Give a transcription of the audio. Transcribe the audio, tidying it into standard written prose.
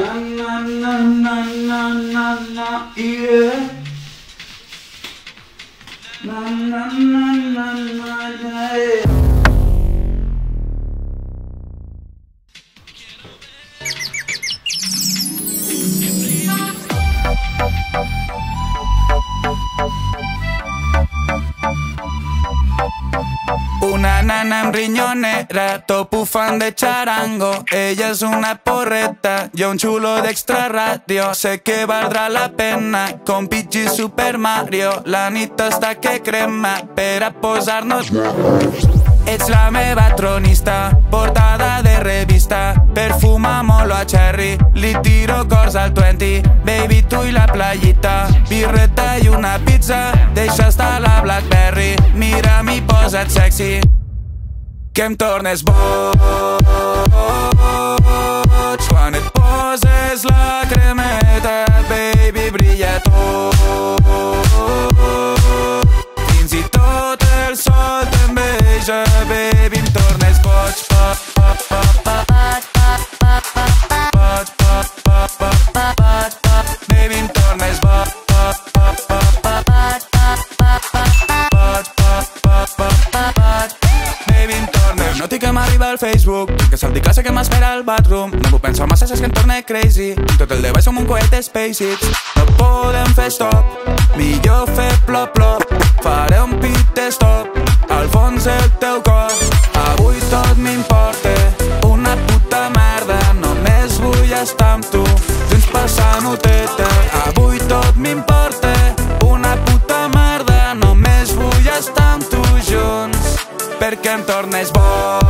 na na na na na na, yeah. Na na na na na na, yeah. Una nana embriñonera, topu fan de charango. Ella es una porreta, yo un chulo de extra radio. Sé que valdrà la pena con PG Super Mario. La nit està que crema per a posar-nos. Ets la meva tronista, portada de revista. Perfuma molo a cherry, li tiro cors al 20. Baby, tu i la playita, birreta i una pizza. Deixa estar la Blackberry, mira'm i posa't sexy, que em tornes boig quan et poses la cremeta. Baby, brilla tot, fins i tot el sol t'enveja. Baby, em tornes boig, baby, em tornes boig. No tinc que m'arriba al Facebook, que salti classe que m'espera al bathroom. No puc pensar massa, és que em torne crazy. Tot el debat som un coet SpaceX. No podem fer stop, millor fer plop plop. Faré un pit stop al fons del teu cor. Avui tot m'importa una puta merda, només vull estar amb tu, junts passant-ho teta. Avui tot m'importa una puta merda, només vull estar amb tu junts, perquè em tornes boig